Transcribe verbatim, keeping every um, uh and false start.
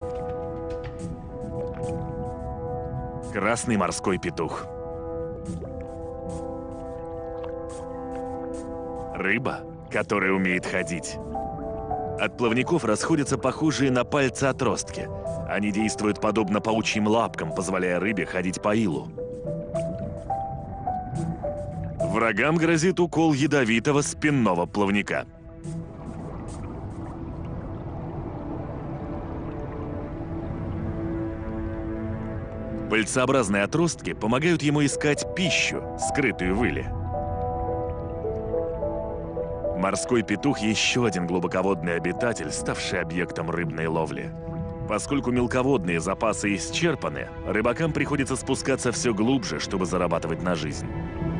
Красный морской петух. Рыба, которая умеет ходить. От плавников расходятся похожие на пальцы отростки. Они действуют подобно паучьим лапкам, позволяя рыбе ходить по илу. Врагам грозит укол ядовитого спинного плавника. Пыльцеобразные отростки помогают ему искать пищу, скрытую в иле. Морской петух – еще один глубоководный обитатель, ставший объектом рыбной ловли. Поскольку мелководные запасы исчерпаны, рыбакам приходится спускаться все глубже, чтобы зарабатывать на жизнь.